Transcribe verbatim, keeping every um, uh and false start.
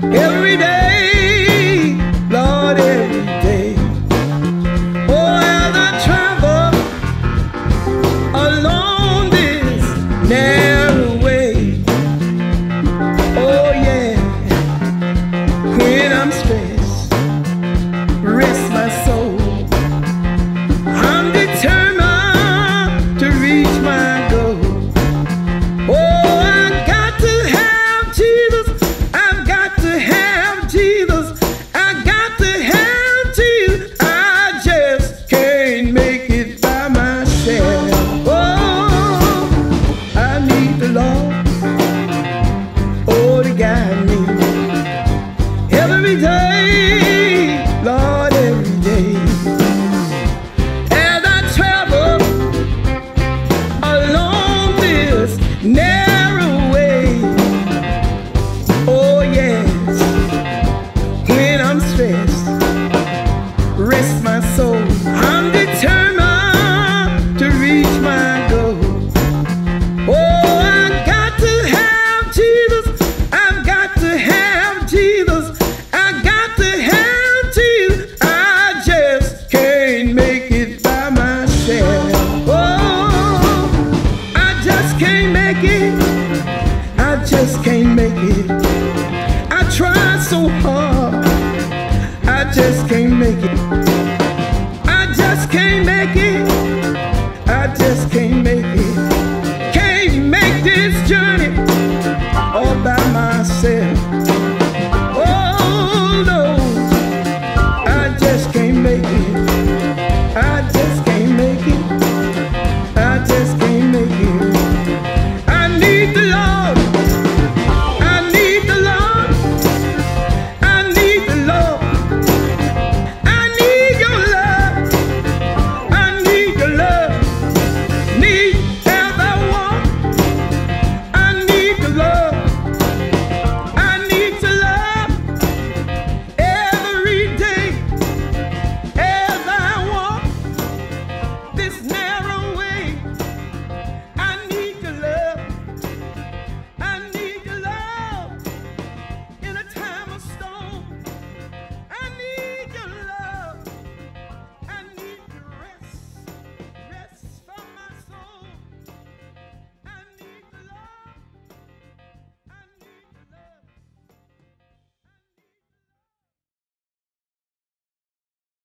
every day, Lord, every day. Oh, as I travel along this narrow way, oh yeah, when I'm stressed, rest my soul. I'm determined to reach my goal. Oh, I got to have Jesus. I've got to have Jesus. I got to have Jesus. I just can't make it by myself. Oh, I need the Lord, oh, to guide me every day, Lord, every day. As I travel along this narrow way, oh yes, when I'm stressed, rest my soul. I'm determined to reach my goal. Oh, I got to have Jesus. I've got to have Jesus. I got to have Jesus. I just can't make it by myself. Oh, I just can't make it. I just can't make it. I tried so hard. I just can't make it.